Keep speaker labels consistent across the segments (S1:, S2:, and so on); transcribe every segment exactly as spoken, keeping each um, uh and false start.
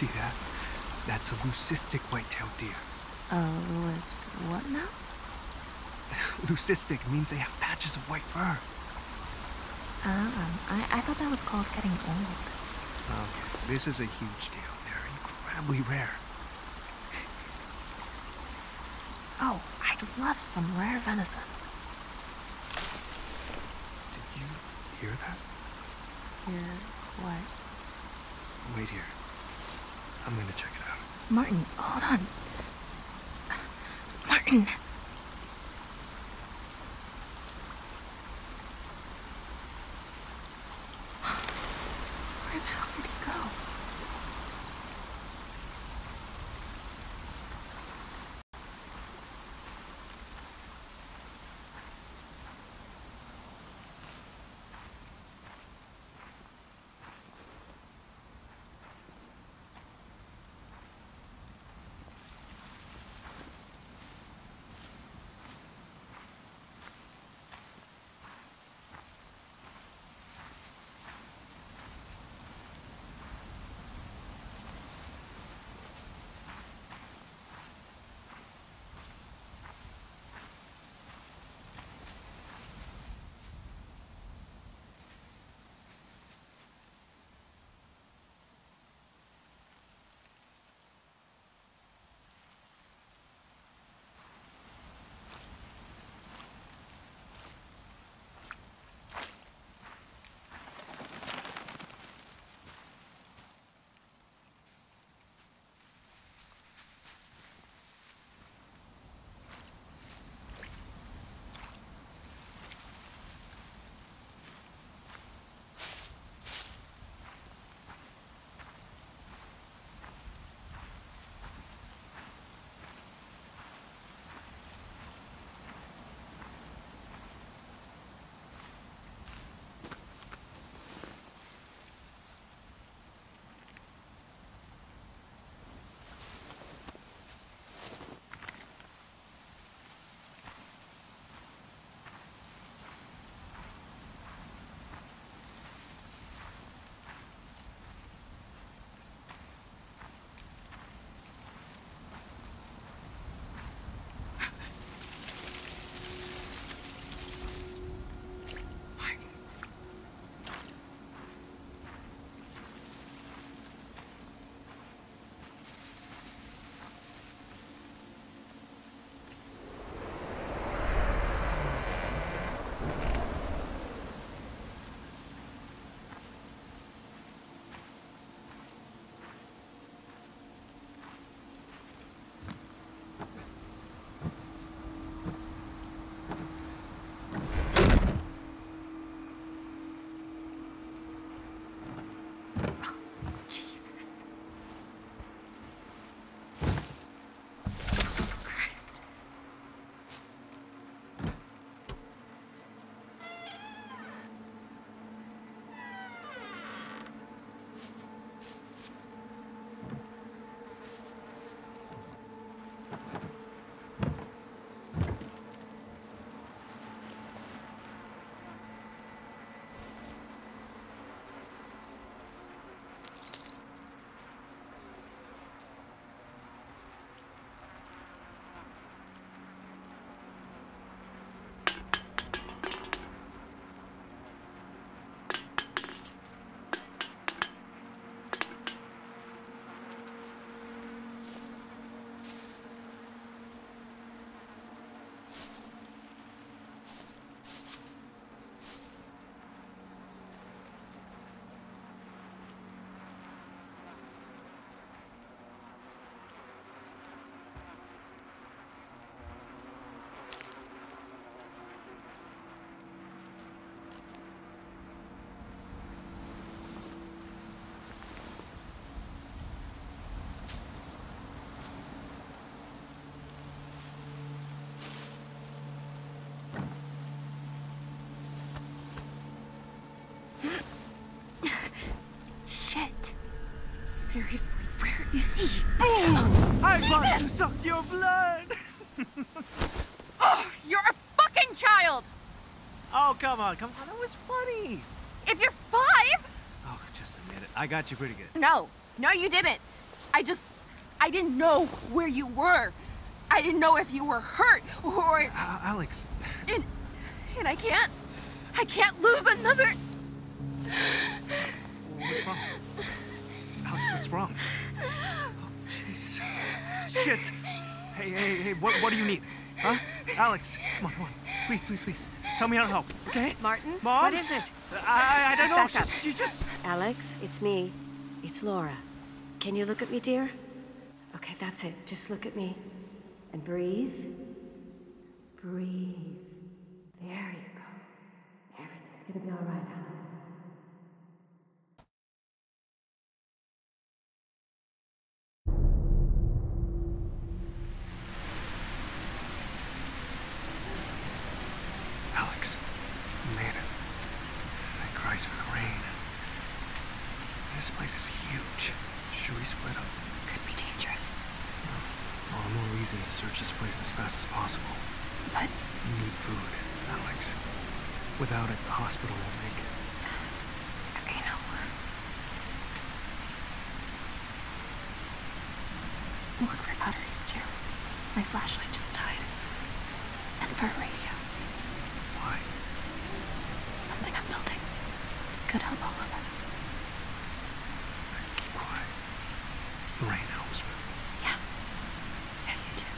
S1: See that? That's a leucistic white-tailed deer.
S2: Uh, Louis, what now?
S1: Leucistic means they have patches of white fur.
S2: Um, I, I thought that was called getting old.
S1: Okay, this is a huge deal. They're incredibly rare.
S2: Oh, I'd love some rare venison.
S1: Did you hear that?
S2: Hear what?
S1: Wait here. I'm gonna check it out.
S2: Martin, hold on. Martin! Where the hell did he go? Seriously, where is he?
S1: Boom! I want to
S2: Jesus!
S1: suck your blood!
S2: Ugh, you're a fucking child!
S1: Oh, come on, come on, that was funny!
S2: If you're five...
S1: Oh, just a minute. I got you pretty good.
S2: No, no you didn't.
S3: I just... I didn't know where you were. I didn't know if you were hurt or...
S1: Uh, Alex.
S3: And, and I can't... I can't lose another...
S1: What's wrong? Alex, what's wrong? Oh, Jesus. Shit. Hey, hey, hey, what, what do you need? Huh? Alex, come on, come on. Please, please, please. Tell me how to help, okay?
S4: Martin?
S1: Mom?
S4: What is it?
S1: I, I, I don't know.
S4: Back up.
S1: She, she just...
S4: Alex, it's me. It's Laura. Can you look at me, dear? Okay, that's it. Just look at me. And breathe. Breathe. There you go. Everything's gonna be all right, Alex.
S1: Alex, you made it. Thank Christ for the rain. This place is huge. Should we split up?
S2: Could be dangerous.
S1: All the more reason to search this place as fast as possible.
S2: But
S1: You need food, Alex. Without it, the hospital won't make it.
S2: you know, look for batteries too. My flashlight just died. And for a radio.
S1: Why?
S2: Something I'm building. Could help all of us.
S1: Keep quiet. The rain helps me.
S2: Yeah. Yeah, you too.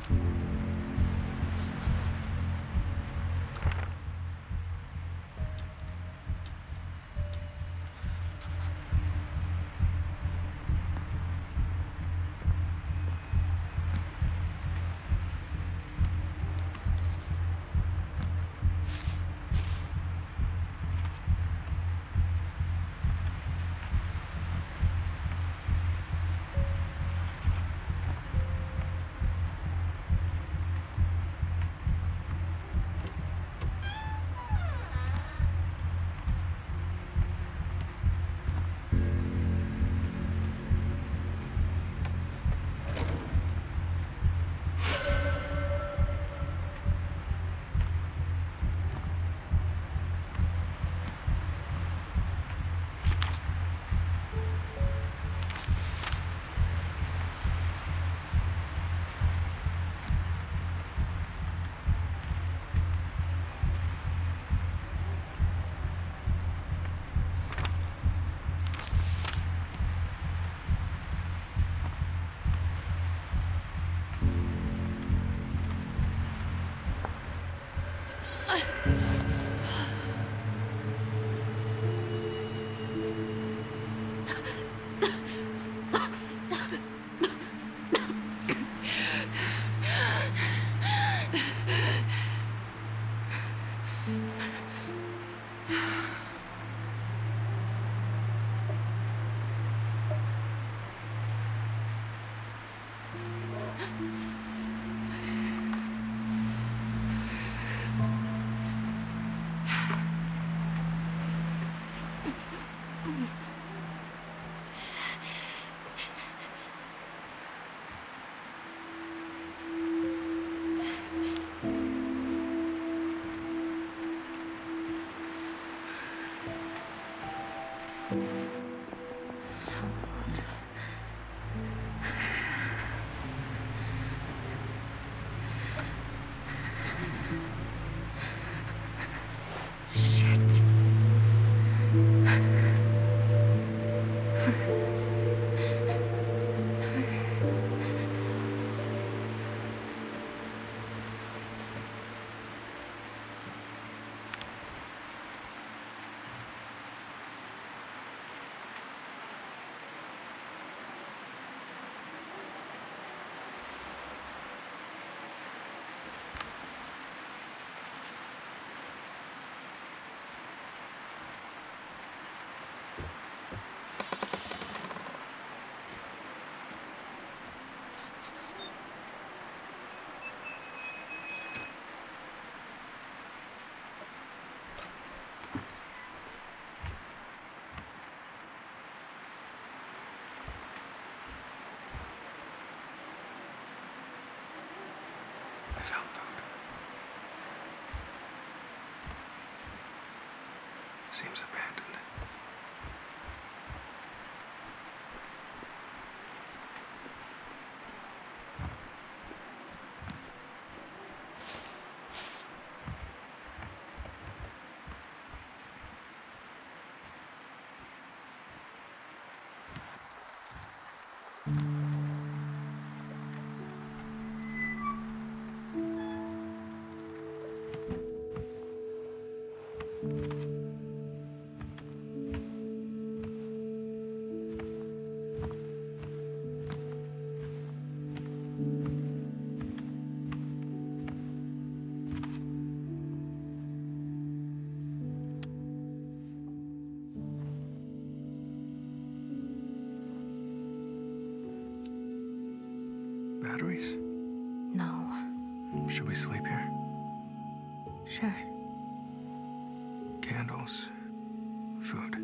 S1: I found food. Seems abandoned. Batteries?
S2: No.
S1: Should we sleep here?
S2: Sure.
S1: Candles. Food.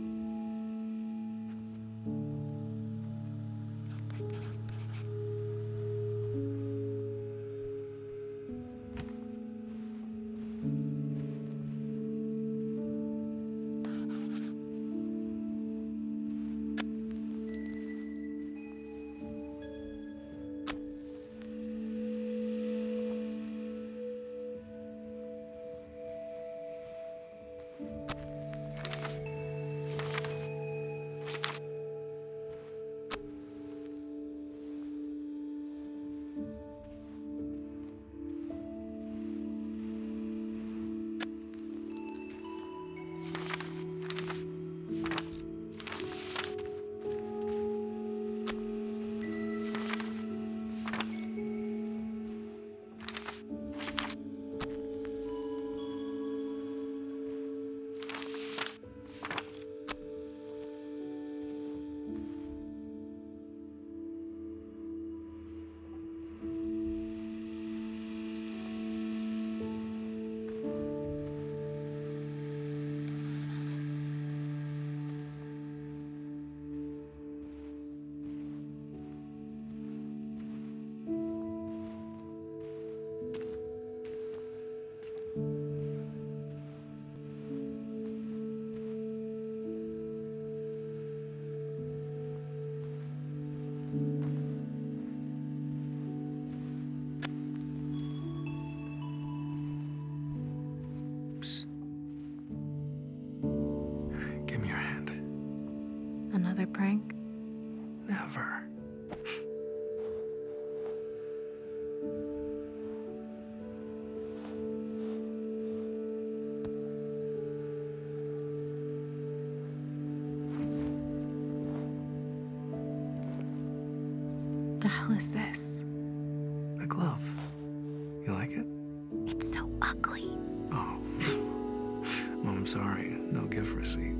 S2: is this?
S1: A glove. You like it?
S2: It's so ugly.
S1: Oh. Well, I'm sorry. No gift receipt.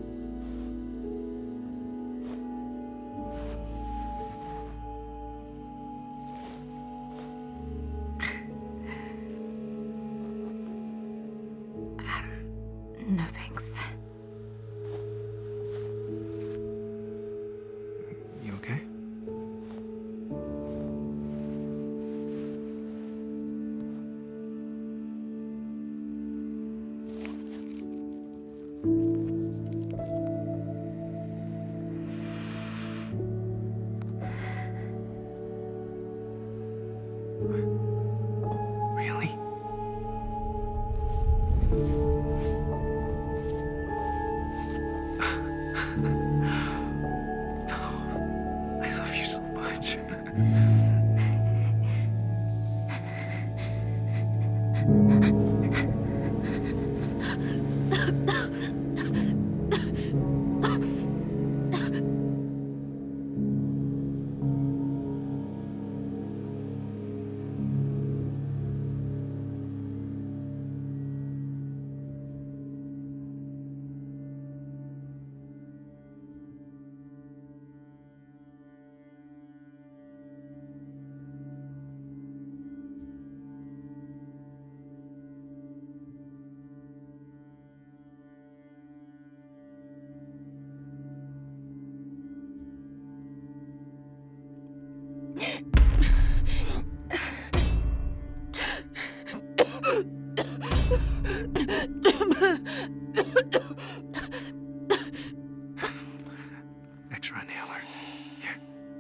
S2: No thanks.
S1: You okay? Really? I love you so much. Extra inhaler. Here.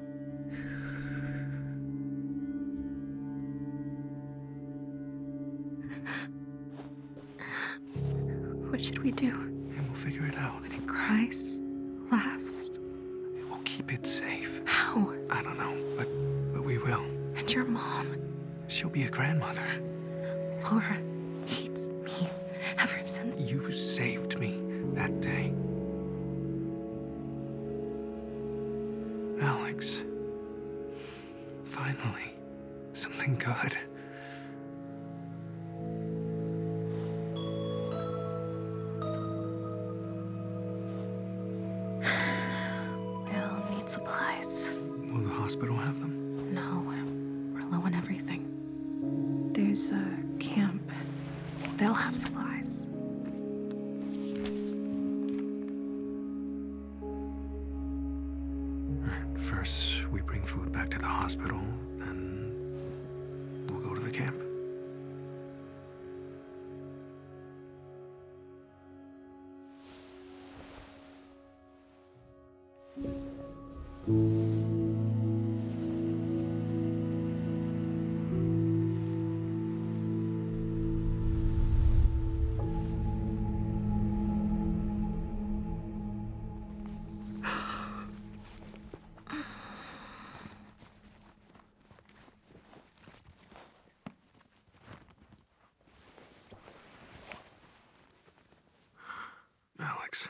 S2: What should we do?
S1: And we'll figure it out.
S2: When it cries, laughs?
S1: We'll keep it safe.
S2: How?
S1: I don't know, but but we will.
S2: And your mom,
S1: She'll be a grandmother.
S2: Laura, hates me ever since.
S1: You saved me that day. Alex. Finally. Something good.
S2: We'll need supplies.
S1: Will the hospital have them?
S2: No, we're low on everything. There's a camp. They'll have supplies.
S1: Alright, first we bring food back to the hospital, then we'll go to the camp. Alex.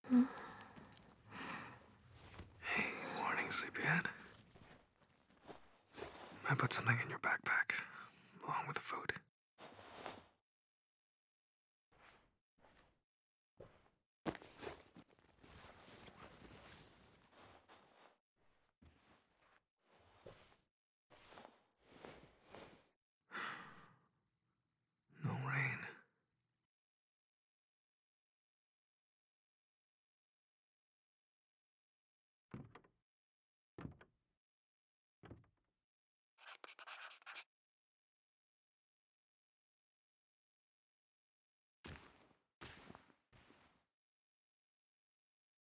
S1: Hey, morning, sleepyhead. I put something in your backpack, along with the food.